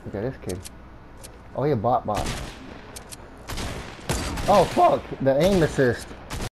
Look at this kid. Oh, he a bot. Oh, fuck. The aim assist.